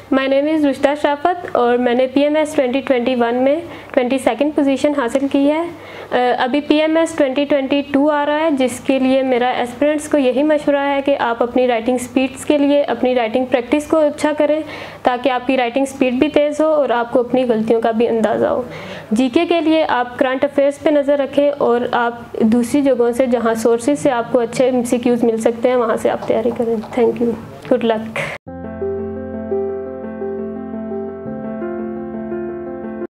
My name is Rushta Shafat और मैंने PMS 2021 में 22nd पोजीशन हासिल की है। अभी PMS 2022 आ रहा है, जिसके लिए मेरा एस्पिरेंट्स को यही मशवरा है कि आप अपनी राइटिंग स्पीड्स के लिए अपनी राइटिंग प्रैक्टिस को अच्छा करें, ताकि आपकी राइटिंग स्पीड भी तेज़ हो और आपको अपनी गलतियों का भी अंदाज़ा हो। GK के लिए आप करंट अफेयर्स पे नज़र रखें और आप दूसरी जगहों से, जहाँ सोर्सेज से आपको अच्छे MCQs मिल सकते हैं, वहाँ से आप तैयारी करें। Thank you, good luck.